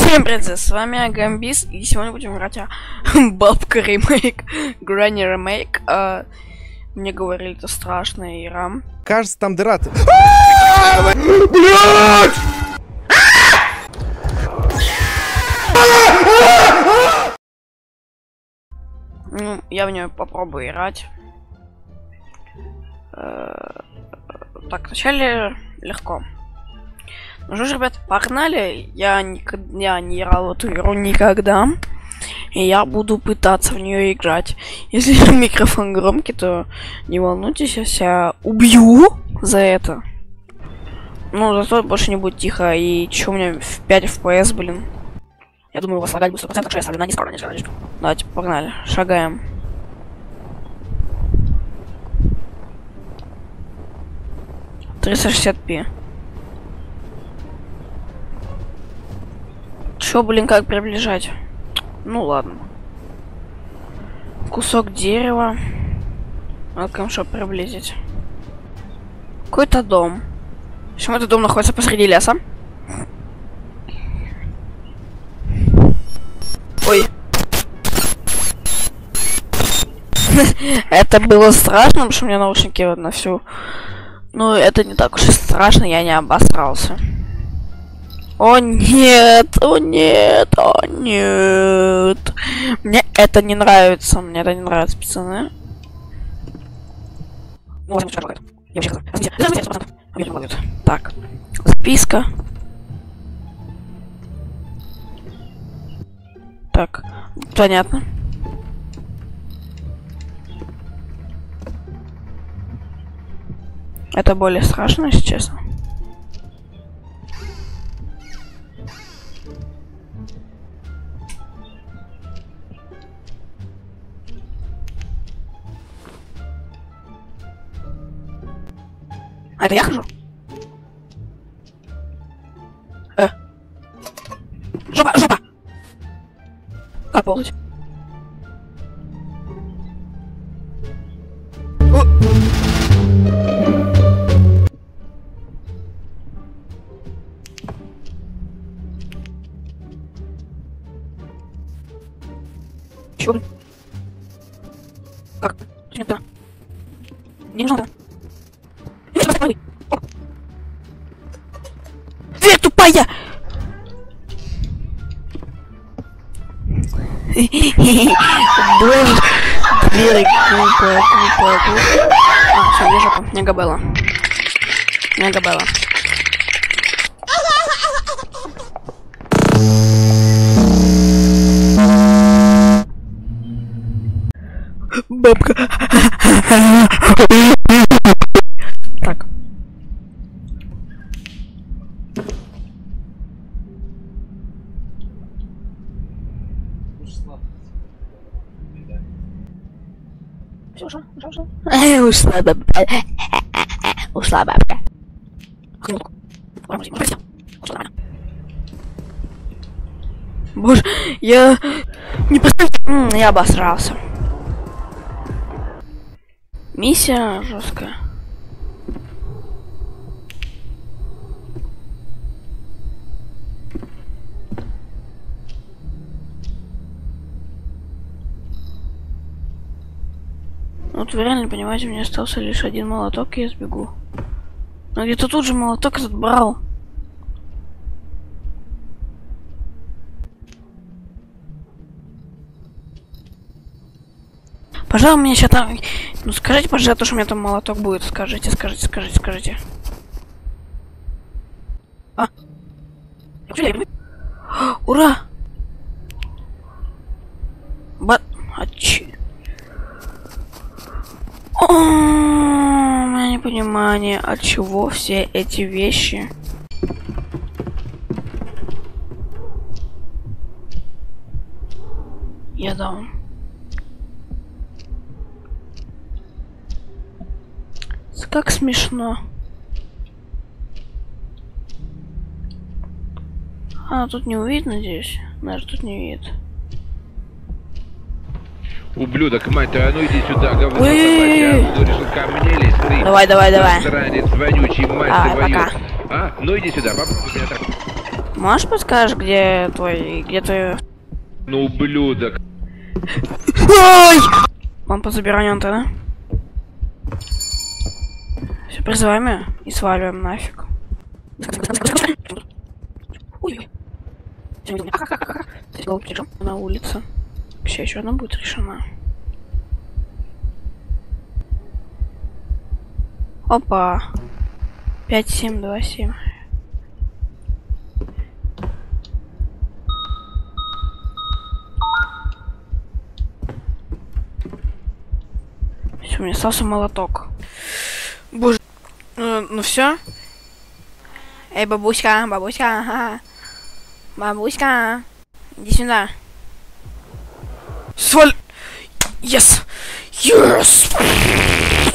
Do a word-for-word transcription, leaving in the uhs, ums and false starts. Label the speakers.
Speaker 1: Всем привет, с вами Агамбис, и сегодня будем играть о Бабка ремейк, Грэнни ремейк. А, мне говорили, это страшная игра.
Speaker 2: Кажется, там дыра.
Speaker 3: Блядь!
Speaker 1: Ну, я в нее попробую играть. Так, вначале легко. Ну что ж, ребят, погнали. Я, никогда, я не играл в эту игру никогда. И я буду пытаться в нее играть. Если микрофон громкий, то не волнуйтесь, я себя убью за это. Ну, зато больше не будет тихо. И чё у меня в пять эф пи эс, блин. Я думаю, вас лагать будет сто процентов, что я ставлю на низкую, не скажу. Давайте, погнали. Шагаем. триста шестьдесят пи. Чё, блин, как приближать? Ну ладно. Кусок дерева. Welcome shop приблизить. Какой-то дом. Почему этот дом находится посреди леса? Ой. Это было страшно, потому что у меня наушники вот на всю. Ну, это не так уж и страшно, я не обосрался. О нет, о нет, о нет. Мне это не нравится, мне это не нравится, пацаны. Так, записка. Так, понятно. Это более страшно, если честно. А это я хожу? Э. Жопа, жопа! Как ползать? Чё? Как? Что это? Не нужно. Дверь тупая! Дверь, дверь глупая, глупая, глупая. А, все, мне жопа, мне габела. Мне габела. Бабка. Так. Все, ушла, ушла, ушла. Ушла бабка. Ушла бабка. Боже, я не представляю. Я обосрался. Миссия жесткая. Вот вы реально понимаете, мне остался лишь один молоток, и я сбегу. Но где-то тут же молоток этот брал. Пожалуй, мне сейчас там... Ну скажите, пожалуйста, что у меня там молоток будет. Скажите, скажите, скажите, скажите. А? Ура! Ба... А че? О, у меня непонимание, от чего все эти вещи. Я даун. Как смешно. А, тут не увидно, надеюсь. Даже тут не видит.
Speaker 3: Ублюдок, мать твою, а ну иди сюда, говно собачье. Ну решил ко мне лезть, ты.
Speaker 1: Давай, давай, давай.
Speaker 3: Засранец вонючий, мать
Speaker 1: Давай,
Speaker 3: твою.
Speaker 1: пока.
Speaker 3: А, ну иди сюда, попробуй меня так.
Speaker 1: Можешь подскажешь, где твой, где твой...
Speaker 3: Ну, ублюдок.
Speaker 1: Ой! Лампа забирания антенны. Все, призываем ее и сваливаем нафиг. Ой. На улице. Вообще еще одна будет решена. Опа. пять семь два семь. Все, у меня остался молоток. Боже. Ну, ну все. Эй, бабуська, бабуська, ага. Бабуська, иди сюда. Сваль. Yes. Yes.